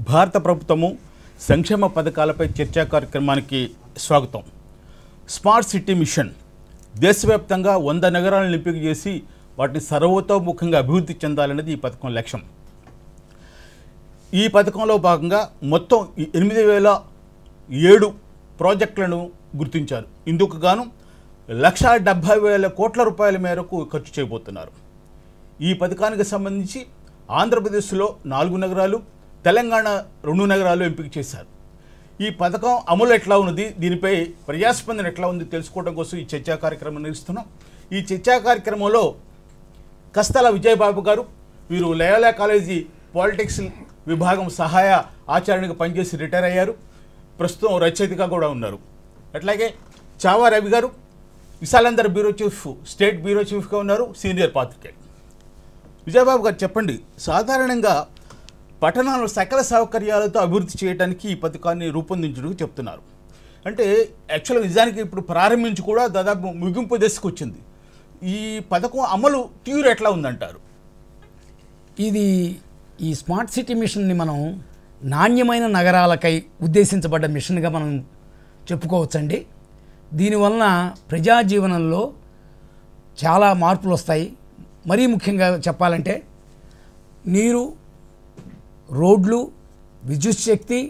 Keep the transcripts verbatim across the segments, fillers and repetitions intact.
భారత ప్రభుత్వము సంక్షేమ పథకాలపై చర్చా కార్యక్రమానికి స్వాగతం. స్మార్ట్ సిటీ మిషన్ దేశవ్యాప్తంగా వంద నగరాలను ఎంపిక చేసి వాటిని సర్వతోముఖంగా అభివృద్ధి చెందాలనేది ఈ పథకం లక్ష్యం. ఈ పథకంలో భాగంగా మొత్తం ఎనిమిది వేల ఏడు ప్రాజెక్టులను గుర్తించారు. ఇందుకు గాను లక్ష డెబ్భై వేల కోట్ల రూపాయల మేరకు ఖర్చు చేయబోతున్నారు. ఈ పథకానికి సంబంధించి ఆంధ్రప్రదేశ్లో నాలుగు నగరాలు, తెలంగాణ రెండు నగరాలు ఎంపిక చేశారు. ఈ పథకం అమలు ఎట్లా ఉన్నది, దీనిపై ప్రజాస్పందన ఎట్లా ఉంది తెలుసుకోవడం కోసం ఈ చర్చా కార్యక్రమం నిర్వహిస్తున్నాం. ఈ చర్చా కార్యక్రమంలో కస్తల విజయబాబు గారు, వీరు లయోలా కాలేజీ పాలిటిక్స్ విభాగం సహాయ ఆచార్యునిగా పనిచేసి రిటైర్ అయ్యారు. ప్రస్తుతం రచయితగా కూడా ఉన్నారు. అట్లాగే చావా రవి గారు Visalaandhra bureau chief, state bureau చీఫ్గా ఉన్నారు, సీనియర్ పాత్రికేయులు. విజయబాబు గారు చెప్పండి, సాధారణంగా పట్టణాల్లో సకల సౌకర్యాలతో అభివృద్ధి చేయడానికి ఈ పథకాన్ని రూపొందించడానికి చెప్తున్నారు. అంటే యాక్చువల్గా నిజానికి ఇప్పుడు ప్రారంభించి కూడా దాదాపు ముగింపు దశకు వచ్చింది. ఈ పథకం అమలు తీరు ఎట్లా ఉందంటారు? ఇది ఈ స్మార్ట్ సిటీ మిషన్ని మనం నాణ్యమైన నగరాలకై ఉద్దేశించబడ్డ మిషన్గా మనం చెప్పుకోవచ్చండి. దీనివలన ప్రజా జీవనంలో చాలా మార్పులు వస్తాయి. మరీ ముఖ్యంగా చెప్పాలంటే నీరు, రోడ్లు, విద్యుత్ శక్తి,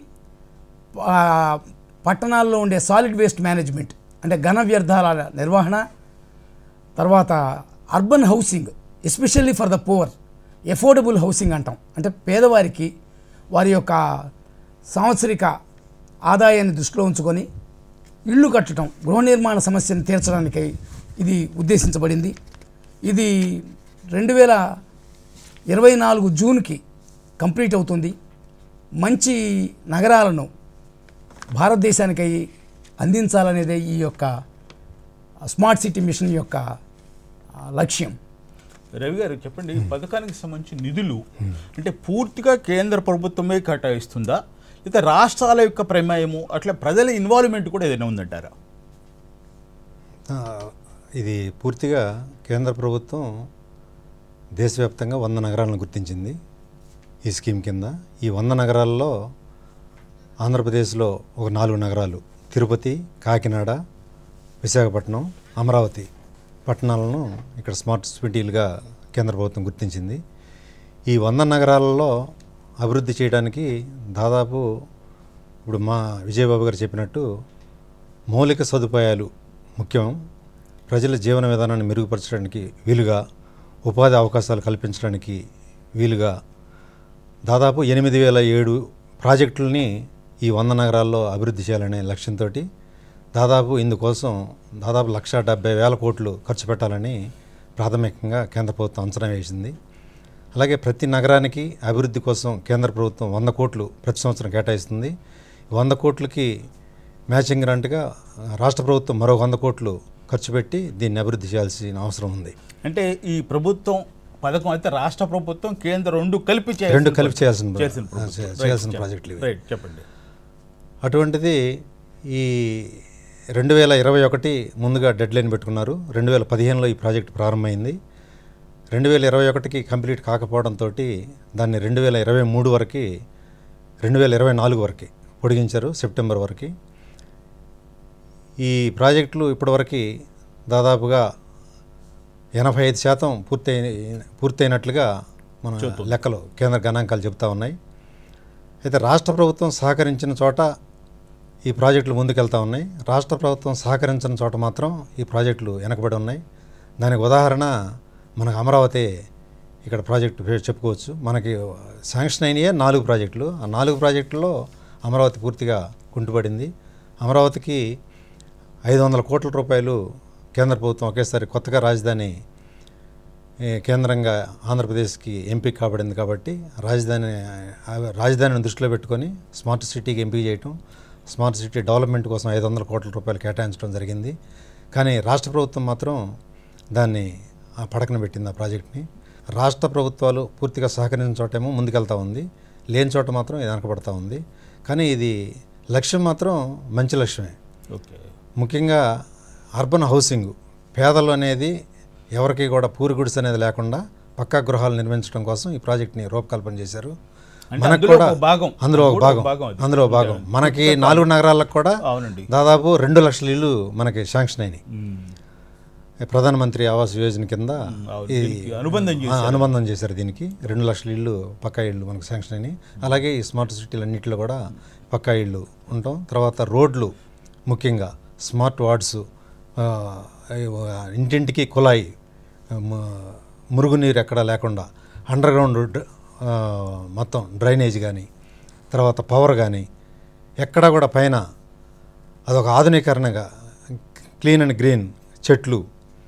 పట్టణాల్లో ఉండే సాలిడ్ వేస్ట్ మేనేజ్మెంట్ అంటే ఘన వ్యర్థాల నిర్వహణ, తర్వాత urban housing especially for the poor, affordable housing అంటాం. అంటే పేదవారికి వారి యొక్క సంవత్సరిక ఆదాయాన్ని దృష్టిలో ఉంచుకొని ఇళ్ళు కట్టడం, గృహ నిర్మాణ సమస్యను తీర్చడానికి ఇది ఉద్దేశించబడింది. ఇది రెండు వేల ఇరవై నాలుగు జూన్కి కంప్లీట్ అవుతుంది. మంచి నగరాలను భారతదేశానికి అందించాలనేదే ఈ యొక్క స్మార్ట్ సిటీ మిషన్ యొక్క లక్ష్యం. రవి గారు చెప్పండి, ఈ పథకానికి సంబంధించి నిధులు అంటే పూర్తిగా కేంద్ర ప్రభుత్వమే కేటాయిస్తుందా, లేదా రాష్ట్రాల యొక్క ప్రమేయము, అట్లా ప్రజల ఇన్వాల్వ్మెంట్ కూడా ఏదైనా ఉందంటారా? ఇది పూర్తిగా కేంద్ర ప్రభుత్వం దేశవ్యాప్తంగా వంద నగరాలను గుర్తించింది ఈ స్కీమ్ కింద. ఈ వంద నగరాల్లో ఆంధ్రప్రదేశ్లో ఒక నాలుగు నగరాలు, తిరుపతి, కాకినాడ, విశాఖపట్నం, అమరావతి పట్టణాలను ఇక్కడ స్మార్ట్ సిటీలుగా కేంద్ర ప్రభుత్వం గుర్తించింది. ఈ వంద నగరాలలో అభివృద్ధి చేయడానికి దాదాపు ఇప్పుడు మా విజయబాబు గారు చెప్పినట్టు మౌలిక సదుపాయాలు ముఖ్యం. ప్రజల జీవన విధానాన్ని మెరుగుపరచడానికి వీలుగా, ఉపాధి అవకాశాలు కల్పించడానికి వీలుగా దాదాపు ఎనిమిది వేల ఏడు ప్రాజెక్టులని ఈ వంద నగరాల్లో అభివృద్ధి చేయాలనే లక్ష్యంతో దాదాపు ఇందుకోసం దాదాపు లక్ష డెబ్బై వేల కోట్లు ఖర్చు పెట్టాలని ప్రాథమికంగా కేంద్ర ప్రభుత్వం అంచనా వేసింది. అలాగే ప్రతి నగరానికి అభివృద్ధి కోసం కేంద్ర ప్రభుత్వం వంద కోట్లు ప్రతి సంవత్సరం కేటాయిస్తుంది. వంద కోట్లకి మ్యాచింగ్ గ్రాంట్గా రాష్ట్ర ప్రభుత్వం మరో వంద కోట్లు ఖర్చు పెట్టి దీన్ని అభివృద్ధి చేయాల్సిన అవసరం ఉంది. అంటే ఈ ప్రభుత్వం పథకం అయితే రాష్ట్ర ప్రభుత్వం, కేంద్ర రెండు కలిపి రెండు కలిపి చేయాల్సిన చేయాల్సిన ప్రాజెక్టులు చెప్పండి. అటువంటిది ఈ రెండు వేల ఇరవై ఒకటి ముందుగా డెడ్ లైన్ పెట్టుకున్నారు. రెండు వేల పదిహేనులో ఈ ప్రాజెక్టు ప్రారంభమైంది. రెండు వేల ఇరవై ఒకటికి కంప్లీట్ కాకపోవడంతో దాన్ని రెండు వేల ఇరవై మూడు వరకు రెండు వేల ఇరవై నాలుగు వరకు పొడిగించారు, సెప్టెంబర్ వరకు. ఈ ప్రాజెక్టులు ఇప్పటివరకు దాదాపుగా ఎనభై ఐదు శాతం పూర్తయి పూర్తయినట్లుగా మన లెక్కలు, కేంద్ర గణాంకాలు చెబుతూ ఉన్నాయి. అయితే రాష్ట్ర ప్రభుత్వం సహకరించిన చోట ఈ ప్రాజెక్టులు ముందుకెళ్తూ ఉన్నాయి. రాష్ట్ర ప్రభుత్వం సహకరించిన చోట మాత్రం ఈ ప్రాజెక్టులు వెనకబడి ఉన్నాయి. దానికి ఉదాహరణ మనకు అమరావతి ఇక్కడ ప్రాజెక్టు చెప్పుకోవచ్చు. మనకి శాంక్షన్ అయినాయే నాలుగు ప్రాజెక్టులు. ఆ నాలుగు ప్రాజెక్టుల్లో అమరావతి పూర్తిగా కుంటుపడింది. అమరావతికి ఐదు వందల కోట్ల రూపాయలు కేంద్ర ప్రభుత్వం ఒకేసారి కొత్తగా రాజధాని కేంద్రంగా ఆంధ్రప్రదేశ్కి ఎంపిక కాబడింది. కాబట్టి రాజధాని రాజధానిని దృష్టిలో పెట్టుకొని స్మార్ట్ సిటీకి ఎంపిక చేయటం, స్మార్ట్ సిటీ డెవలప్మెంట్ కోసం ఐదు వందల కోట్ల రూపాయలు కేటాయించడం జరిగింది. కానీ రాష్ట్ర ప్రభుత్వం మాత్రం దాన్ని పడకన పెట్టింది. ఆ ప్రాజెక్ట్ని రాష్ట్ర ప్రభుత్వాలు పూర్తిగా సహకరించిన చోటేమో ముందుకెళ్తూ ఉంది, లేని చోట మాత్రం ఇది వెనకబడతా ఉంది. కానీ ఇది లక్ష్యం మాత్రం మంచి లక్ష్యమే. ఓకే, ముఖ్యంగా అర్బన్ హౌసింగ్, పేదలు అనేది ఎవరికి కూడా పూరి గుడిసె అనేది లేకుండా పక్కా గృహాలు నిర్మించడం కోసం ఈ ప్రాజెక్ట్ని రూపకల్పన చేశారు. అంటే మనకు అందులో కూడా ఒక భాగం. అందులో ఒక కూడా ఒక భాగం భాగం అది. అందులో ఒక భాగం మనకి నాలుగు నగరాలకు కూడా అవునండి. దాదాపు రెండు లక్షల ఇళ్ళు మనకి శాంక్షన్ అయినాయి. మ్మ్. ప్రధానమంత్రి ఆవాస్ యోజన కింద అవును, ఈ దీనికి అనుబంధం ఆ, చేశారు. అనుబంధం చేశారు. దీనికి రెండు లక్షల ఇళ్ళు పక్కా ఇళ్ళు మనకు శాంక్షన్ అయినాయి. అలాగే ఈ స్మార్ట్ సిటీలు అన్నింటిలో కూడా పక్కా ఇళ్ళు ఉంటాం. తర్వాత రోడ్లు, ముఖ్యంగా స్మార్ట్ వార్డ్స్, ఆ, ఇంటింటికి కుళాయి, మ- మురుగునీరు ఎక్కడా లేకుండా అండర్ గ్రౌండ్ ఆ, మొత్తం డ్రైనేజ్ కానీ, తర్వాత పవర్ కానీ ఎక్కడా కూడా పైన అదొక ఆధునీకరణగా క్లీన్ అండ్ గ్రీన్ చెట్లు,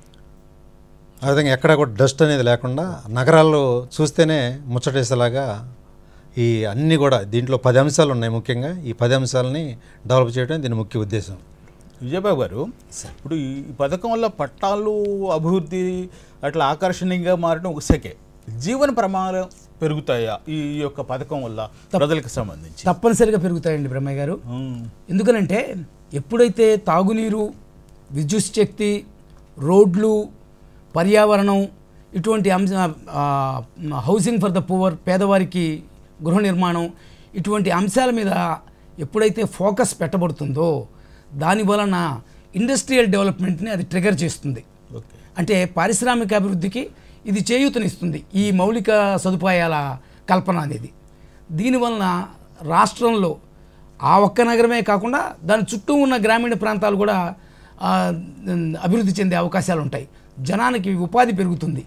ఆ విధంగా ఎక్కడా కూడా డస్ట్ అనేది లేకుండా నగరాల్లో చూస్తేనే ముచ్చటేసేలాగా ఈ అన్నీ కూడా దీంట్లో పది అంశాలు ఉన్నాయి. ముఖ్యంగా ఈ పది అంశాలని డెవలప్ చేయడం దీని ముఖ్య ఉద్దేశం. విజయబాబు గారు, ఇప్పుడు ఈ పథకం వల్ల పట్టాలు అభివృద్ధి అట్లా ఆకర్షణీయంగా మారడం ఒక సెకే, జీవన ప్రమాణాలు పెరుగుతాయా ఈ యొక్క పథకం వల్ల ప్రజలకు సంబంధించి? తప్పనిసరిగా పెరుగుతాయండి బ్రహ్మయ్య గారు. మ్మ్. ఎందుకనంటే ఎప్పుడైతే తాగునీరు, విద్యుత్ శక్తి, రోడ్లు, పర్యావరణం ఇటువంటి అంశ ఆ, హౌసింగ్ ఫర్ ద పువర్, పేదవారికి గృహ నిర్మాణం ఇటువంటి అంశాల మీద ఎప్పుడైతే ఫోకస్ పెట్టబడుతుందో దాని వలన ఇండస్ట్రియల్ డెవలప్మెంట్ని అది ట్రిగర్ చేస్తుంది. ఓకే. అంటే పారిశ్రామిక అభివృద్ధికి ఇది చేయూతనిస్తుంది ఈ మౌలిక సదుపాయాల కల్పన అనేది. దీనివలన రాష్ట్రంలో ఆ ఒక్క నగరమే కాకుండా దాని చుట్టూ ఉన్న గ్రామీణ ప్రాంతాలు కూడా ఆ, అభివృద్ధి చెందే అవకాశాలు ఉంటాయి. జనానికి ఉపాధి పెరుగుతుంది.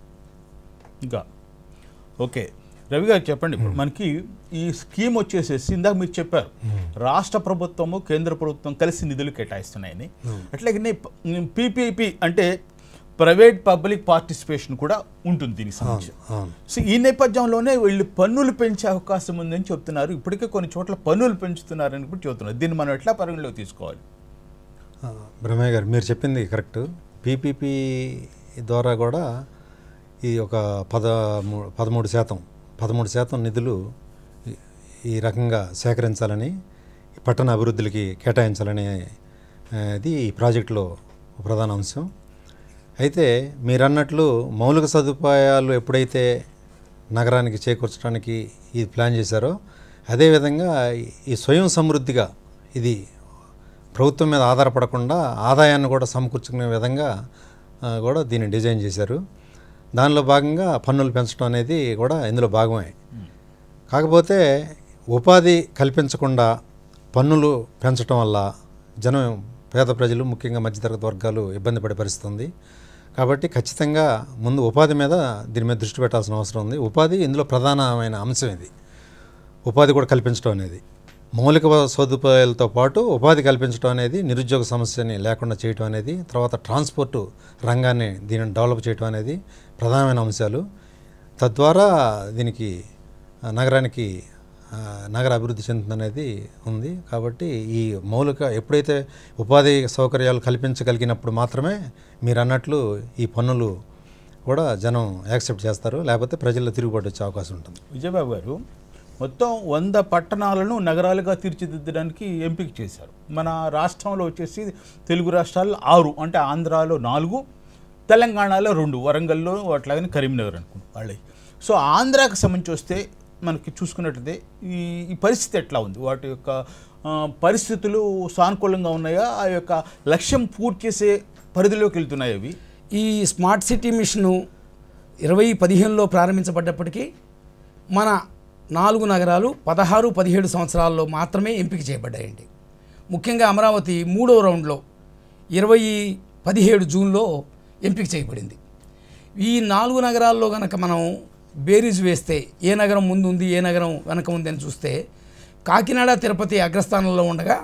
ఇంకా ఓకే రవి గారు చెప్పండి. ఇప్పుడు మనకి ఈ స్కీమ్ వచ్చేసేసి ఇందాక మీరు చెప్పారు రాష్ట్ర ప్రభుత్వము కేంద్ర ప్రభుత్వం కలిసి నిధులు కేటాయిస్తున్నాయని. అట్లాగే పీపీపీ అంటే ప్రైవేట్ పబ్లిక్ పార్టిసిపేషన్ కూడా ఉంటుంది దీనికి సంబంధించి. సో ఈ నేపథ్యంలోనే వీళ్ళు పన్నులు పెంచే అవకాశం ఉందని చెప్తున్నారు. ఇప్పటికే కొన్ని చోట్ల పన్నులు పెంచుతున్నారని కూడా చెబుతున్నారు. దీన్ని మనం ఎట్లా పరిగణలోకి తీసుకోవాలి? బ్రహ్మయ్య గారు మీరు చెప్పింది కరెక్ట్. పీపీపీ ద్వారా కూడా ఈ ఒక పదమూ పదమూడు శాతం పదమూడు శాతం నిధులు ఈ- ఈ రకంగా సేకరించాలని, ఈ పట్టణ అభివృద్ధులకి కేటాయించాలని అది ఈ ప్రాజెక్టులో ప్రధాన అంశం. అయితే మీరు అన్నట్లు మౌలిక సదుపాయాలు ఎప్పుడైతే నగరానికి చేకూర్చడానికి ఇది ప్లాన్ చేశారో అదేవిధంగా ఈ స్వయం సమృద్ధిగా ఇది ప్రభుత్వం మీద ఆధారపడకుండా ఆదాయాన్ని కూడా సమకూర్చుకునే విధంగా ఆ, కూడా దీన్ని డిజైన్ చేశారు. దానిలో భాగంగా పన్నులు పెంచడం అనేది కూడా ఇందులో భాగమే. కాకపోతే ఉపాధి కల్పించకుండా పన్నులు పెంచడం వల్ల జనం, పేద ప్రజలు, ముఖ్యంగా మధ్యతరగతి వర్గాలు ఇబ్బంది పడే పరిస్థితి ఉంది. కాబట్టి ఖచ్చితంగా ముందు ఉపాధి మీద దీని మీద దృష్టి పెట్టాల్సిన అవసరం ఉంది. ఉపాధి ఇందులో ప్రధానమైన అంశం ఇది. ఉపాధి కూడా కల్పించడం అనేది, మౌలిక సదుపాయాలతో పాటు ఉపాధి కల్పించడం అనేది, నిరుద్యోగ సమస్యని లేకుండా చేయడం అనేది, తర్వాత ట్రాన్స్పోర్టు రంగాన్ని దీనిని డెవలప్ చేయడం అనేది ప్రధానమైన అంశాలు. తద్వారా దీనికి ఆ, నగరానికి ఆ, నగర అభివృద్ధి చెందుతుందనేది ఉంది. కాబట్టి ఈ మౌలిక ఎప్పుడైతే ఉపాధి సౌకర్యాలు కల్పించగలిగినప్పుడు మాత్రమే మీరు అన్నట్లు ఈ పన్నులు కూడా జనం యాక్సెప్ట్ చేస్తారు, లేకపోతే ప్రజల్లో తిరుగుబాటు వచ్చే అవకాశం ఉంటుంది. విజయబాబు గారు, మొత్తం వంద పట్టణాలను నగరాలుగా తీర్చిదిద్దడానికి ఎంపిక చేశారు. మన రాష్ట్రంలో వచ్చేసి తెలుగు రాష్ట్రాల్లో ఆరు, అంటే ఆంధ్రాలో నాలుగు, తెలంగాణలో రెండు, వరంగల్లో అట్లాగని కరీంనగర్ అనుకుంటు వాళ్ళవి. సో ఆంధ్రాకి సంబంధించి వస్తే మనకి చూసుకున్నట్లయితే ఈ ఈ పరిస్థితి ఎట్లా ఉంది? వాటి యొక్క ఆ, పరిస్థితులు సానుకూలంగా ఉన్నాయా? ఆ యొక్క లక్ష్యం పూర్తి చేసే పరిధిలోకి వెళ్తున్నాయి అవి? ఈ స్మార్ట్ సిటీ మిషను ఇరవై పదిహేనులో ప్రారంభించబడ్డప్పటికీ మన నాలుగు నగరాలు పదహారు పదిహేడు సంవత్సరాల్లో మాత్రమే ఎంపిక చేయబడ్డాయండి. ముఖ్యంగా అమరావతి మూడో రౌండ్లో ఇరవై పదిహేడు జూన్లో ఎంపిక చేయబడింది. ఈ నాలుగు నగరాల్లో కనుక మనం బేరీజ్ వేస్తే ఏ నగరం ముందు ఉంది, ఏ నగరం వెనక ఉంది అని చూస్తే కాకినాడ, తిరుపతి అగ్రస్థానంలో ఉండగా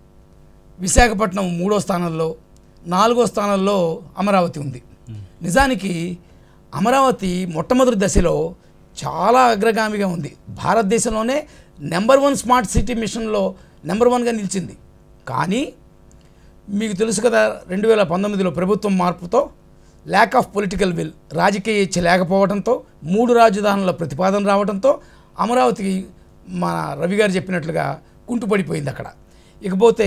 విశాఖపట్నం మూడో స్థానంలో, నాలుగో స్థానంలో అమరావతి ఉంది. నిజానికి అమరావతి మొట్టమొదటి దశలో చాలా అగ్రగామిగా ఉంది. భారతదేశంలోనే నెంబర్ వన్ స్మార్ట్ సిటీ మిషన్లో నెంబర్ వన్గా నిలిచింది. కానీ మీకు తెలుసు కదా, రెండు వేల పంతొమ్మిదిలో ప్రభుత్వం మార్పుతో ల్యాక్ ఆఫ్ పొలిటికల్ విల్, రాజకీయ ఇచ్చ లేకపోవడంతో, మూడు రాజధానుల ప్రతిపాదన రావడంతో అమరావతికి మన రవి గారు చెప్పినట్లుగా కుంటుపడిపోయింది అక్కడ. ఇకపోతే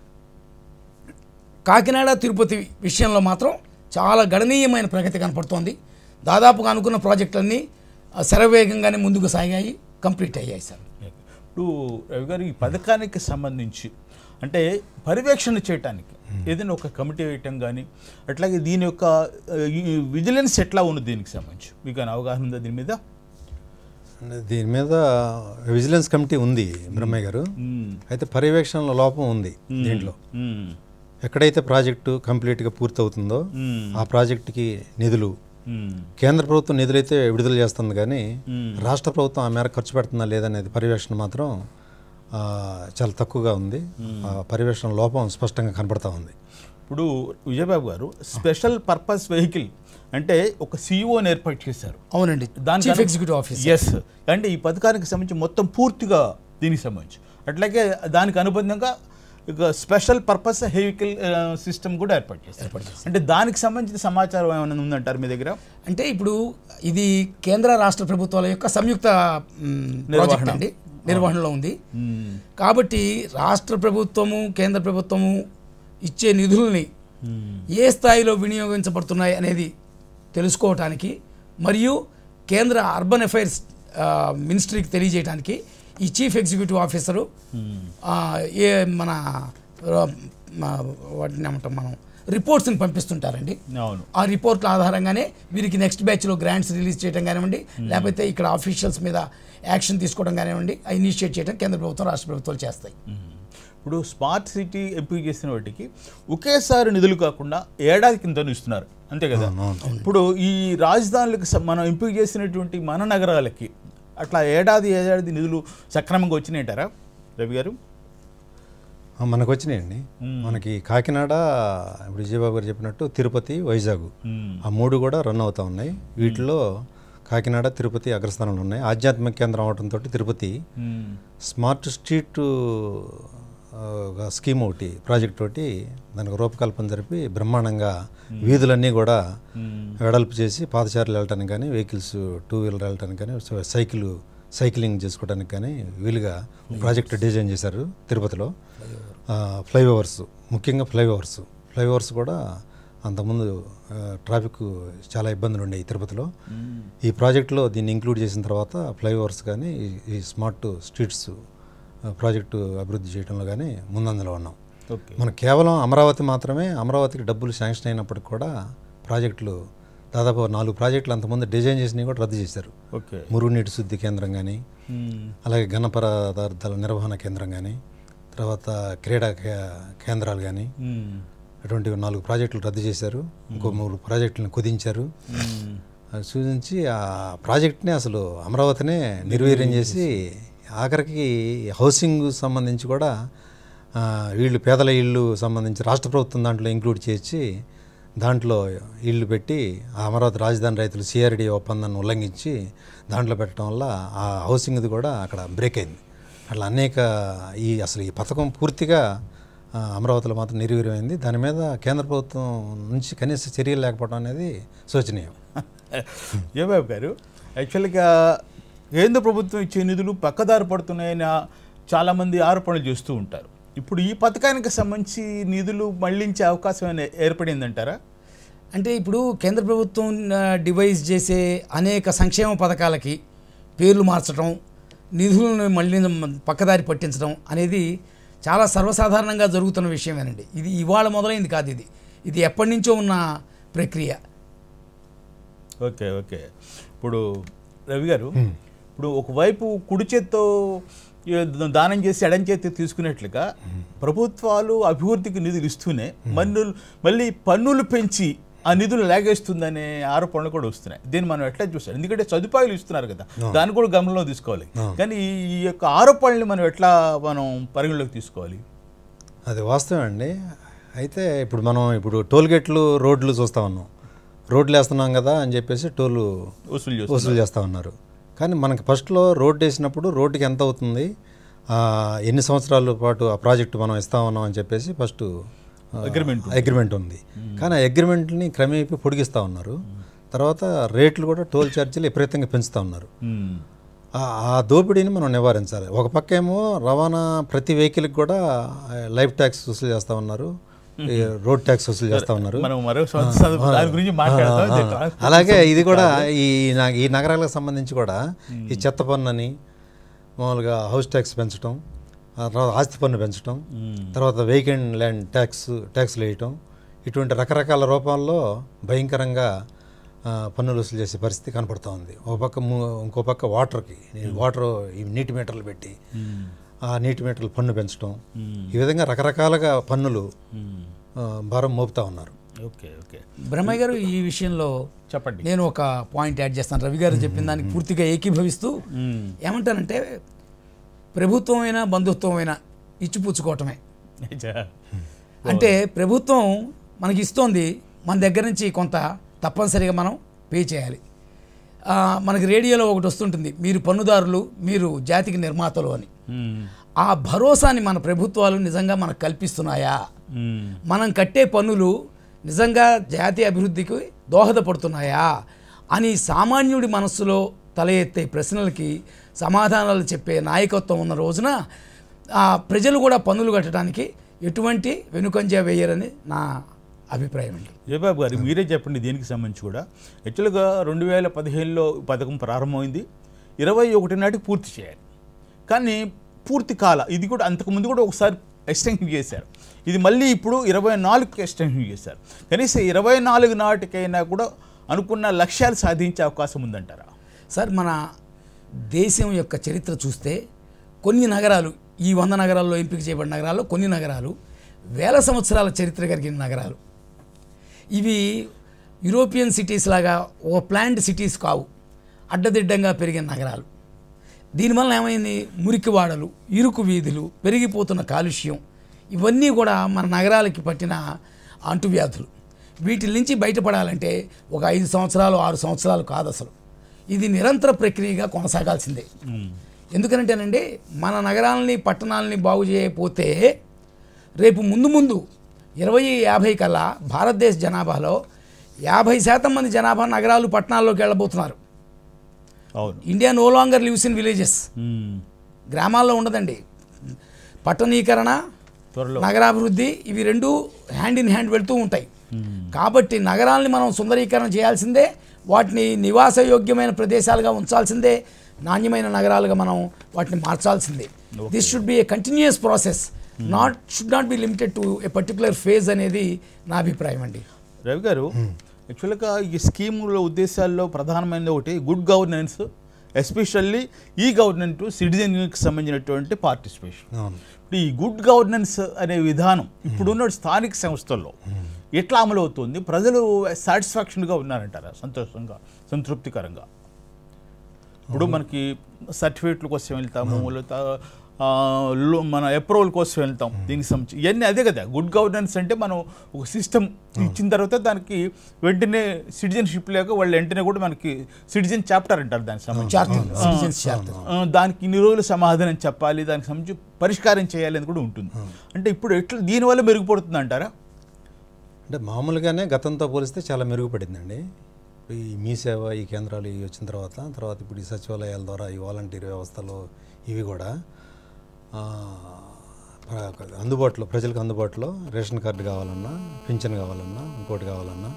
కాకినాడ, తిరుపతి విషయంలో మాత్రం చాలా గణనీయమైన ప్రగతి కనపడుతోంది. దాదాపుగా అనుకున్న ప్రాజెక్టులన్నీ శరవేగంగానే ముందుకు సాగాయి. కంప్లీట్ అయ్యాయి సార్. ఇప్పుడు రవి గారు ఈ పథకానికి సంబంధించి అంటే పర్యవేక్షణ చేయడానికి ఏదైనా ఒక కమిటీ వేయటం కానీ అట్లాగే దీని యొక్క విజిలెన్స్ ఎట్లా ఉన్నది దీనికి సంబంధించి మీకు అవగాహన ఉందా దీని మీద? దీని మీద విజిలెన్స్ కమిటీ ఉంది బ్రహ్మయ్య గారు, అయితే పర్యవేక్షణ లోపం ఉంది దీంట్లో. ఎక్కడైతే ప్రాజెక్టు కంప్లీట్గా పూర్తవుతుందో ఆ ప్రాజెక్టుకి నిధులు కేంద్ర ప్రభుత్వం నిధులైతే విడుదల చేస్తుంది, కానీ రాష్ట్ర ప్రభుత్వం ఆ మేర ఖర్చు పెడుతుందా లేదనేది పర్యవేక్షణ మాత్రం చాలా తక్కువగా ఉంది. ఆ పర్యవేక్షణ లోపం స్పష్టంగా కనబడతా ఉంది. ఇప్పుడు విజయబాబు గారు స్పెషల్ పర్పస్ వెహికల్ అంటే ఒక సిఇఓని ఏర్పాటు చేశారు. అవునండి, చీఫ్ ఎగ్జిక్యూటివ్ ఆఫీసర్. ఎస్, అంటే ఈ పథకానికి సంబంధించి మొత్తం పూర్తిగా దీనికి సంబంధించి అట్లాగే దానికి అనుబంధంగా ఇక స్పెషల్ పర్పస్ వెహికల్ సిస్టమ్ కూడా ఏర్పాటు చేస్తారు. అంటే దానికి సంబంధించిన సమాచారం ఏమైనా ఉందంటారు మీ దగ్గర? అంటే ఇప్పుడు ఇది కేంద్ర రాష్ట్ర ప్రభుత్వాల యొక్క సంయుక్త ప్రాజెక్ట్ అండి, నిర్వహణలో ఉంది. కాబట్టి రాష్ట్ర ప్రభుత్వము కేంద్ర ప్రభుత్వము ఇచ్చే నిధుల్ని ఏ స్థాయిలో వినియోగించబడుతున్నాయి అనేది తెలుసుకోవటానికి మరియు కేంద్ర అర్బన్ అఫైర్స్ మినిస్ట్రీకి తెలియజేయడానికి ఈ చీఫ్ ఎగ్జిక్యూటివ్ ఆఫీసరు ఏ మన వాటిని ఏమంటాం మనం రిపోర్ట్స్ని పంపిస్తుంటారండి. అవును, ఆ రిపోర్ట్ల ఆధారంగానే వీరికి నెక్స్ట్ బ్యాచ్లో గ్రాంట్స్ రిలీజ్ చేయడం కానివ్వండి, లేకపోతే ఇక్కడ ఆఫీషియల్స్ మీద యాక్షన్ తీసుకోవడం కానివ్వండి, ఇనిషియేట్ చేయడం కేంద్ర ప్రభుత్వం రాష్ట్ర ప్రభుత్వాలు చేస్తాయి. ఇప్పుడు స్మార్ట్ సిటీ ఎంపిక చేసిన వాటికి ఒకేసారి నిధులు కాకుండా ఏడాది కింద ఇస్తున్నారు, అంతే కదా? ఇప్పుడు ఈ రాజధానులకు మనం ఎంపిక చేసినటువంటి మన నగరాలకి అట్లా ఏడాది ఏడాది నిధులు సక్రమంగా వచ్చినాయంటారా రవి గారు? మనకు వచ్చినాయండి. మనకి కాకినాడ, ఇప్పుడు విజయబాబు గారు చెప్పినట్టు తిరుపతి, వైజాగ్ ఆ మూడు కూడా రన్ అవుతూ ఉన్నాయి. వీటిలో కాకినాడ, తిరుపతి అగ్రస్థానంలో ఉన్నాయి. ఆధ్యాత్మిక కేంద్రం అవడంతో తిరుపతి స్మార్ట్ స్ట్రీట్ స్కీమ్ ఒకటి ప్రాజెక్ట్ ఒకటి దానికి రూపకల్పన జరిపి బ్రహ్మాండంగా వీధులన్నీ కూడా వెడల్పు చేసి పాదచారులు వెళ్ళటానికి కానీ, వెహికల్స్ టూ వీలర్ వెళ్ళటానికి కానీ, సైకిల్ సైక్లింగ్ చేసుకోవడానికి కానీ వీలుగా ప్రాజెక్ట్ డిజైన్ చేశారు తిరుపతిలో. ఫ్లైఓవర్స్, ముఖ్యంగా ఫ్లైఓవర్స్ ఫ్లైఓవర్స్ కూడా అంతకుముందు ట్రాఫిక్ చాలా ఇబ్బందులు ఉండేవి తిరుపతిలో. ఈ ప్రాజెక్టులో దీన్ని ఇంక్లూడ్ చేసిన తర్వాత ఫ్లైఓవర్స్ కానీ ఈ స్మార్ట్ స్ట్రీట్స్ ప్రాజెక్టు అభివృద్ధి చేయడంలో కానీ ముందంజలో ఉన్నాం. మనం కేవలం అమరావతి మాత్రమే, అమరావతికి డబ్బులు శాంక్షన్ అయినప్పటికి కూడా ప్రాజెక్టులు దాదాపు నాలుగు ప్రాజెక్టులు అంతకుముందు డిజైన్ చేసినవి కూడా రద్దు చేశారు. మురుగునీటి శుద్ధి కేంద్రం కానీ, అలాగే ఘన పదార్థాల నిర్వహణ కేంద్రం కానీ, తర్వాత క్రీడా కేంద్రాలు కానీ, అటువంటి నాలుగు ప్రాజెక్టులు రద్దు చేశారు. ఇంకో మూడు ప్రాజెక్టులను కుదించారు. సూచించి ఆ ప్రాజెక్ట్ని అసలు అమరావతినే నిర్వీర్యం చేసి ఆఖరికి హౌసింగ్ సంబంధించి కూడా వీళ్ళు పేదల ఇళ్ళు సంబంధించి రాష్ట్ర ప్రభుత్వం దాంట్లో ఇంక్లూడ్ చేసి దాంట్లో ఇళ్ళు పెట్టి ఆ అమరావతి రాజధాని రైతులు సిఆర్డి ఒప్పందాన్ని ఉల్లంఘించి దాంట్లో పెట్టడం వల్ల ఆ హౌసింగ్ది కూడా అక్కడ బ్రేక్ అయింది. అట్లా అనేక ఈ అసలు ఈ పథకం పూర్తిగా అమరావతిలో మాత్రం నిర్వీర్యమైంది. దాని మీద కేంద్ర ప్రభుత్వం నుంచి కనీస చర్యలు లేకపోవడం అనేది శోచనీయం. జయబాబు గారు, యాక్చువల్గా కేంద్ర ప్రభుత్వం ఇచ్చే నిధులు పక్కదారి పడుతున్నాయని చాలామంది ఆరోపణలు చేస్తూ ఉంటారు. ఇప్పుడు ఈ పథకానికి సంబంధించి నిధులు మళ్లించే అవకాశం ఏర్పడిందంటారా? అంటే ఇప్పుడు కేంద్ర ప్రభుత్వం డివైజ్ చేసే అనేక సంక్షేమ పథకాలకి పేర్లు మార్చడం, నిధులను మళ్ళీ పక్కదారి పట్టించడం అనేది చాలా సర్వసాధారణంగా జరుగుతున్న విషయమేనండి. ఇది ఇవాళ మొదలైంది కాదు, ఇది ఇది ఎప్పటి నుంచో ఉన్న ప్రక్రియ. ఓకే ఓకే ఇప్పుడు రవి గారు, ఇప్పుడు ఒకవైపు కుడి చేత్తో దానం చేసి ఎడం చేతి తీసుకున్నట్లుగా ప్రభుత్వాలు అభివృద్ధికి నిధులు ఇస్తూనే మన్నులు మళ్ళీ పన్నులు పెంచి ఆ నిధులు లాగేస్తుందనే ఆరోపణలు కూడా వస్తున్నాయి. దీన్ని మనం ఎట్లా చూస్తాం? ఎందుకంటే సదుపాయాలు ఇస్తున్నారు కదా, దాన్ని కూడా గమనంలో తీసుకోవాలి. కానీ ఈ యొక్క ఆరోపణల్ని మనం ఎట్లా మనం పరిగణలోకి తీసుకోవాలి? అది వాస్తవం అండి. అయితే ఇప్పుడు మనం ఇప్పుడు టోల్ గేట్లు, రోడ్లు చూస్తూ ఉన్నాం. రోడ్లు వేస్తున్నాం కదా అని చెప్పేసి టోల్ వసూలు వసూలు చేస్తూ ఉన్నారు. కానీ మనకి ఫస్ట్లో రోడ్డు వేసినప్పుడు రోడ్డుకి ఎంత అవుతుంది, ఎన్ని సంవత్సరాల పాటు ఆ ప్రాజెక్టు మనం ఇస్తా ఉన్నాం అని చెప్పేసి ఫస్ట్ అగ్రిమెంట్ అగ్రిమెంట్ ఉంది. కానీ ఆ అగ్రిమెంట్ని క్రమేపీ పొడిగిస్తూ ఉన్నారు. తర్వాత రేట్లు కూడా టోల్ ఛార్జీలు విపరీతంగా పెంచుతూ ఉన్నారు. ఆ దోపిడీని మనం నివారించాలి. ఒక పక్క ఏమో రవాణా ప్రతి వెహికల్కి కూడా లైఫ్ ట్యాక్స్ వసూలు చేస్తూ ఉన్నారు, రోడ్ ట్యాక్స్ వసూలు చేస్తూ ఉన్నారు. మాట్లాడతాం. అలాగే ఇది కూడా ఈ ఈ నగరాలకు సంబంధించి కూడా ఈ చెత్త పన్ను అని మామూలుగా హౌస్ ట్యాక్స్ పెంచడం, ఆ తర్వాత ఆస్తి పన్ను పెంచడం, తర్వాత వెహికల్ ల్యాండ్ ట్యాక్స్ ట్యాక్స్లు వేయటం, ఇటువంటి రకరకాల రూపాల్లో భయంకరంగా పన్నులు వసూలు చేసే పరిస్థితి కనపడుతూ ఉంది. ఒక పక్క ఇంకో పక్క వాటర్కి వాటర్ ఈ నీటి మీటర్లు పెట్టి ఆ నీటి మీటర్లు పన్ను పెంచడం, ఈ విధంగా రకరకాలుగా పన్నులు భారం మోపుతా ఉన్నారు. ఓకే ఓకే బ్రహ్మయ్య గారు, ఈ విషయంలో చెప్పండి. నేను ఒక పాయింట్ యాడ్ చేస్తాను. రవి గారు చెప్పిన దానికి పూర్తిగా ఏకీభవిస్తూ ఏమంటానంటే, ప్రభుత్వమైనా బంధుత్వమైనా ఇచ్చిపుచ్చుకోవటమే. అంటే ప్రభుత్వం మనకి ఇస్తోంది, మన దగ్గర నుంచి కొంత తప్పనిసరిగా మనం పే చేయాలి. మనకి రేడియోలో ఒకటి వస్తుంటుంది, మీరు పన్నుదారులు, మీరు జాతికి నిర్మాతలు అని. ఆ భరోసాని మన ప్రభుత్వాలు నిజంగా మనకు కల్పిస్తున్నాయా? మనం కట్టే పన్నులు నిజంగా జాతీయ అభివృద్ధికి దోహదపడుతున్నాయా అని సామాన్యుడి మనస్సులో తల ఎత్తే ప్రశ్నలకి సమాధానాలు చెప్పే నాయకత్వం ఉన్న రోజున ప్రజలు కూడా పన్నులు కట్టడానికి ఎటువంటి వెనుకంజ వేయరని నా అభిప్రాయం అండి. జయబాబు గారు, మీరే చెప్పండి దీనికి సంబంధించి కూడా. యాక్చువల్గా రెండు వేల పదిహేనులో పథకం ప్రారంభమైంది, ఇరవై ఒకటి నాటికి పూర్తి చేయాలి. కానీ పూర్తి కాల ఇది కూడా అంతకుముందు కూడా ఒకసారి ఎక్స్టెన్షన్ చేశారు. ఇది మళ్ళీ ఇప్పుడు ఇరవై నాలుగుకి ఎక్స్టెన్షన్ చేశారు. కనీసం ఇరవై నాలుగు నాటికైనా కూడా అనుకున్న లక్ష్యాలు సాధించే అవకాశం ఉందంటారా? సార్, మన దేశం యొక్క చరిత్ర చూస్తే కొన్ని నగరాలు, ఈ వంద నగరాల్లో ఎంపిక చేయబడిన నగరాల్లో కొన్ని నగరాలు వేల సంవత్సరాల చరిత్ర కలిగిన నగరాలు. ఇవి యూరోపియన్ సిటీస్ లాగా ఓ ప్లాంట్ సిటీస్ కావు, అడ్డదిడ్డంగా పెరిగిన నగరాలు. దీనివల్ల ఏమైంది? మురికివాడలు, ఇరుకు వీధులు, పెరిగిపోతున్న కాలుష్యం, ఇవన్నీ కూడా మన నగరాలకి పట్టిన అంటువ్యాధులు. వీటి నుంచి బయటపడాలంటే ఒక ఐదు సంవత్సరాలు ఆరు సంవత్సరాలు కాదు, అసలు ఇది నిరంతర ప్రక్రియగా కొనసాగాల్సిందే. ఎందుకంటేనండి, మన నగరాలని పట్టణాలని బాగు చేయకపోతే రేపు ముందు ముందు ఇరవై యాభై కల్లా భారతదేశ జనాభాలో యాభై శాతం మంది జనాభా నగరాలు పట్టణాల్లోకి వెళ్ళబోతున్నారు. India no longer lives in villages. గ్రామాల్లో ఉండదండి. పట్టణీకరణ, నగరాభివృద్ధి, ఇవి రెండు హ్యాండ్ ఇన్ హ్యాండ్ వెళ్తూ ఉంటాయి. కాబట్టి నగరాలని మనం సుందరీకరణ చేయాల్సిందే, వాటిని నివాసయోగ్యమైన ప్రదేశాలుగా ఉంచాల్సిందే, నాణ్యమైన నగరాలుగా మనం వాటిని మార్చాల్సిందే. This should be a continuous process, not should not be limited to a particular phase అనేది నా అభిప్రాయం అండి. రవి గారు, యాక్చువల్గా ఈ స్కీముల ఉద్దేశాల్లో ప్రధానమైనది ఒకటి good governance, especially e governance సిటిజన్కి సంబంధించినటువంటి పార్టిసిపేషన్. ఇప్పుడు ఈ గుడ్ గవర్నెన్స్ అనే విధానం ఇప్పుడున్న స్థానిక సంస్థల్లో ఎట్లా అమలు అవుతుంది? ప్రజలు సాటిస్ఫాక్షన్గా ఉన్నారంటారా? సంతోషంగా, సంతృప్తికరంగా? ఇప్పుడు మనకి సర్టిఫికేట్ల కోసం వెళ్తాము, మన అప్రూవల్ కోసం వెళ్తాం, దీనికి సంబంధించి ఇవన్నీ అదే కదా గుడ్ గవర్నెన్స్ అంటే. మనం ఒక సిస్టమ్ ఇచ్చిన తర్వాత దానికి వెంటనే సిటిజన్షిప్ లేక వాళ్ళు వెంటనే కూడా మనకి సిటిజన్ చాప్టర్ అంటారు, దానికి సంబంధించి దానికి ఇన్ని రోజులు సమాధానం చెప్పాలి, దానికి సంబంధించి పరిష్కారం చేయాలి అని కూడా ఉంటుంది. అంటే ఇప్పుడు ఎట్లా దీనివల్ల మెరుగుపడుతుంది అంటారా? అంటే మామూలుగానే గతంతో పోలిస్తే చాలా మెరుగుపడిందండి. ఈ మీ సేవ, ఈ కేంద్రాలు ఇవి వచ్చిన తర్వాత తర్వాత ఇప్పుడు ఈ సచివాలయాల ద్వారా ఈ వాలంటీర్ వ్యవస్థలో ఇవి కూడా అందుబాటులో, ప్రజలకు అందుబాటులో రేషన్ కార్డు కావాలన్నా, పింఛన్ కావాలన్నా, ఇంకోటి కావాలన్నా,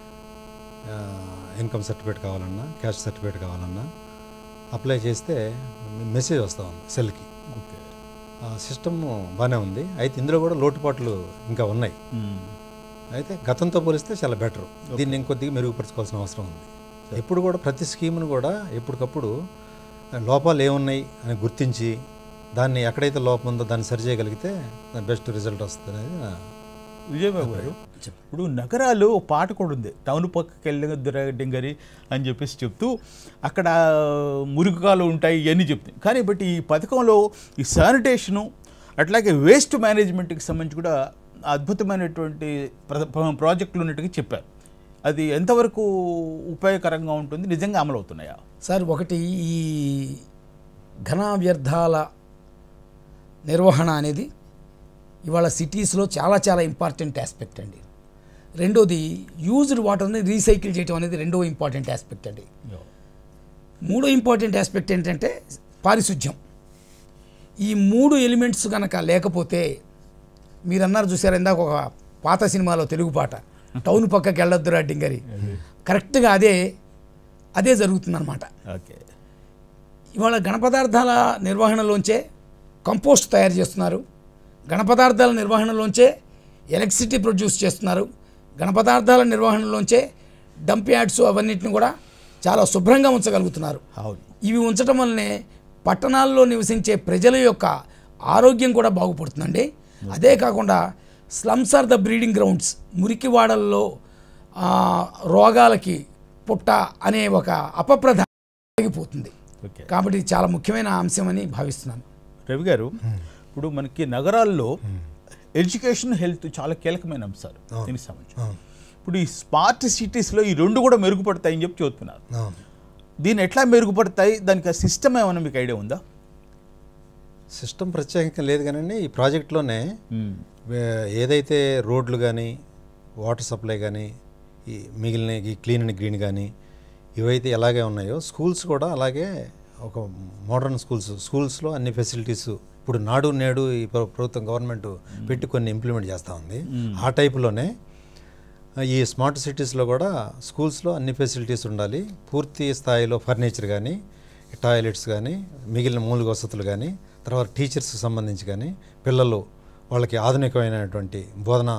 ఇన్కమ్ సర్టిఫికేట్ కావాలన్నా, క్యాస్ట్ సర్టిఫికేట్ కావాలన్నా అప్లై చేస్తే మెసేజ్ వస్తూ ఉంది సెల్కి. సిస్టమ్ బాగానే ఉంది. అయితే ఇందులో కూడా లోటుపాట్లు ఇంకా ఉన్నాయి. అయితే గతంతో పోలిస్తే చాలా బెటర్. దీన్ని ఇంకొద్దిగా మెరుగుపరచుకోవాల్సిన అవసరం ఉంది. ఎప్పుడు కూడా ప్రతి స్కీమ్ను కూడా ఎప్పటికప్పుడు లోపాలు ఏమున్నాయి అని గుర్తించి దాన్ని ఎక్కడైతే లోపం ఉందో దాన్ని సరి చేయగలిగితే బెస్ట్ రిజల్ట్ వస్తుంది అనేది. విజయబాబు గారు, ఇప్పుడు నగరాలు ఒక పాట కూడా ఉంది, టౌన్ పక్కకి వెళ్ళి దురగడ్డింగరి అని చెప్పేసి చెప్తూ అక్కడ మురుగుకాలు ఉంటాయి ఇవన్నీ చెప్తాయి. కానీ బట్ ఈ పథకంలో ఈ శానిటేషను అట్లాగే వేస్ట్ మేనేజ్మెంట్కి సంబంధించి కూడా అద్భుతమైనటువంటి ప్రాజెక్టులు ఉన్నట్టుగా చెప్పారు. అది ఎంతవరకు ఉపయోగకరంగా ఉంటుంది, నిజంగా అమలు అవుతున్నాయా? సార్, ఒకటి ఈ ఘన వ్యర్థాల నిర్వహణ అనేది ఇవాళ సిటీస్లో చాలా చాలా ఇంపార్టెంట్ ఆస్పెక్ట్ అండి. రెండోది యూజ్డ్ వాటర్ని రీసైకిల్ చేయడం అనేది రెండో ఇంపార్టెంట్ ఆస్పెక్ట్ అండి. మూడో ఇంపార్టెంట్ ఆస్పెక్ట్ ఏంటంటే పారిశుధ్యం. ఈ మూడు ఎలిమెంట్స్ కనుక లేకపోతే, మీరు అన్నారు చూసారు ఇందాక ఒక పాత సినిమాలో తెలుగు పాట, టౌన్ పక్కకి వెళ్ళొద్దురా డింగరి, కరెక్ట్గా అదే అదే జరుగుతుందన్నమాట. ఓకే. ఇవాళ ఘనపదార్థాల నిర్వహణలోంచే కంపోస్ట్ తయారు చేస్తున్నారు, ఘనపదార్థాల నిర్వహణలోంచే ఎలక్ట్రిసిటీ ప్రొడ్యూస్ చేస్తున్నారు, ఘనపదార్థాల నిర్వహణలోంచే డంప్ యార్డ్స్ అవన్నిటిని కూడా చాలా శుభ్రంగా ఉంచగలుగుతున్నారు. అవును. ఇవి ఉంచడం వల్లనే పట్టణాల్లో నివసించే ప్రజల యొక్క ఆరోగ్యం కూడా బాగుపడుతుందండి. అదే కాకుండా slums are the breeding grounds, మురికివాడల్లో రోగాలకి పుట్ట అనే ఒక అపప్రద ఆగిపోతుంది. కాబట్టి ఇది చాలా ముఖ్యమైన అంశమని భావిస్తున్నాను. రవి గారు, ఇప్పుడు మనకి నగరాల్లో ఎడ్యుకేషన్, హెల్త్ చాలా కీలకమైన అంశాలు దీనికి సంబంధించి. ఇప్పుడు ఈ స్మార్ట్ సిటీస్లో ఈ రెండు కూడా మెరుగుపడతాయని చెప్పి చెబుతున్నారు. దీన్ని ఎట్లా మెరుగుపడతాయి, దానికి సిస్టమ్ ఏమైనా మీకు ఐడియా ఉందా? సిస్టమ్ ప్రత్యేకంగా లేదు కానీ ఈ ప్రాజెక్ట్లోనే ఏదైతే రోడ్లు కానీ వాటర్ సప్లై కానీ ఈ మిగిలిన ఈ క్లీన్ అండ్ గ్రీన్ కానీ ఇవైతే ఎలాగే ఉన్నాయో స్కూల్స్ కూడా అలాగే ఒక మోడర్న్ స్కూల్స్ స్కూల్స్లో అన్ని ఫెసిలిటీస్ ఇప్పుడు నాడు నేడు ఈ ప్రభుత్వం గవర్నమెంట్ పెట్టి కొన్ని ఇంప్లిమెంట్ చేస్తూ ఉంది. ఆ టైపులోనే ఈ స్మార్ట్ సిటీస్లో కూడా స్కూల్స్లో అన్ని ఫెసిలిటీస్ ఉండాలి. పూర్తి స్థాయిలో ఫర్నిచర్ కానీ టాయిలెట్స్ కానీ మిగిలిన మౌలిక వసతులు కానీ తర్వాత టీచర్స్కి సంబంధించి కానీ పిల్లలు వాళ్ళకి ఆధునికమైనటువంటి బోధన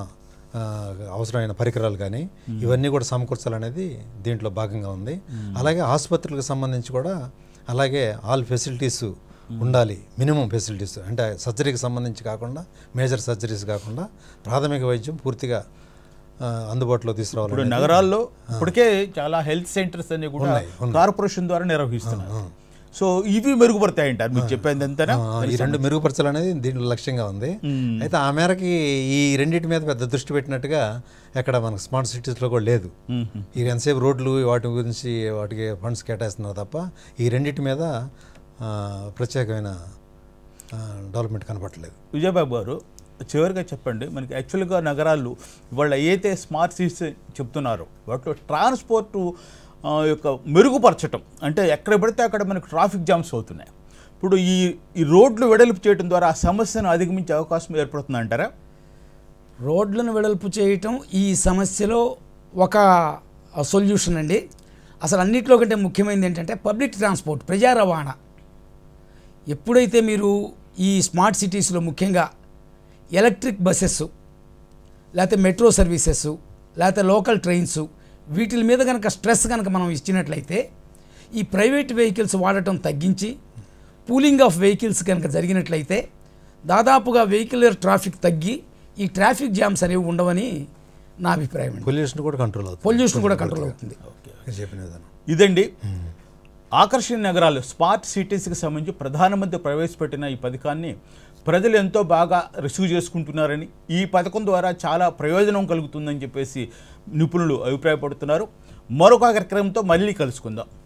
అవసరమైన పరికరాలు కానీ ఇవన్నీ కూడా సమకూర్చాలనేది దీంట్లో భాగంగా ఉంది. అలాగే ఆసుపత్రులకు సంబంధించి కూడా అలాగే ఆల్ ఫెసిలిటీస్ ఉండాలి. మినిమం ఫెసిలిటీస్ అంటే సర్జరీకి సంబంధించి కాకుండా మేజర్ సర్జరీస్ కాకుండా ప్రాథమిక వైద్యం పూర్తిగా అందుబాటులో తీసుకురావాలి. ఇప్పుడు నగరాల్లో ఇప్పటికే చాలా హెల్త్ సెంటర్స్ అన్ని కూడా కార్పొరేషన్ ద్వారా నిర్వహిస్తున్నారు. సో ఇవి మెరుగుపడతాయంటారు మీరు చెప్పేది అంతేనా? ఈ రెండు మెరుగుపరచాలనేది దీంట్లో లక్ష్యంగా ఉంది. అయితే ఆ మేరకి ఈ రెండింటి మీద పెద్ద దృష్టి పెట్టినట్టుగా ఎక్కడ మనకు స్మార్ట్ సిటీస్లో కూడా లేదు. ఈ ఎంతసేపు రోడ్లు వాటి గురించి వాటికి ఫండ్స్ కేటాయిస్తున్నారు తప్ప ఈ రెండింటి మీద ప్రత్యేకమైన డెవలప్మెంట్ కనపడలేదు. విజయబాబు గారు, చివరిగా చెప్పండి, మనకి యాక్చువల్గా నగరాలు ఇవాళ ఏదైతే స్మార్ట్ సిటీస్ చెప్తున్నారో వాటిలో ట్రాన్స్పోర్టు యొక్క మెరుగుపరచడం అంటే ఎక్కడ పడితే అక్కడ మనకు ట్రాఫిక్ జామ్స్ అవుతున్నాయి. ఇప్పుడు ఈ ఈ రోడ్లు వెడల్పు చేయడం ద్వారా ఆ సమస్యను అధిగమించే అవకాశం ఏర్పడుతుంది అంటారా? రోడ్లను వెడల్పు చేయటం ఈ సమస్యలో ఒక సొల్యూషన్ అండి. అసలు అన్నింటిలో కంటే ముఖ్యమైనది ఏంటంటే పబ్లిక్ ట్రాన్స్పోర్ట్, ప్రజా రవాణా. ఎప్పుడైతే మీరు ఈ స్మార్ట్ సిటీస్లో ముఖ్యంగా ఎలక్ట్రిక్ బస్సెస్ లేకపోతే మెట్రో సర్వీసెస్ లేకపోతే లోకల్ ట్రైన్స్ వీటి మీద కనుక స్ట్రెస్ కనుక మనం ఇచ్చినట్లయితే ఈ ప్రైవేట్ వెహికల్స్ వాడటం తగ్గించి పూలింగ్ ఆఫ్ వెహికల్స్ కనుక జరిగినట్లయితే దాదాపుగా వెహికులర్ ట్రాఫిక్ తగ్గి ఈ ట్రాఫిక్ జామ్స్ అనేవి ఉండవని నా అభిప్రాయం. పొల్యూషన్ కూడా కంట్రోల్ అవుతుంది. పొల్యూషన్ కూడా కంట్రోల్ అవుతుంది. ఇదండి ఆకర్షణ నగరాలు స్మార్ట్ సిటీస్కి సంబంధించి ప్రధానమంత్రి ప్రవేశపెట్టిన ఈ పథకాన్ని ప్రజలు ఎంతో బాగా రిసీవ్ చేసుకుంటున్నారని, ఈ పథకం ద్వారా చాలా ప్రయోజనం కలుగుతుందని చెప్పేసి నిపుణులు అభిప్రాయపడుతున్నారు. మరొక కార్యక్రమంతో మళ్ళీ కలుసుకుందాం.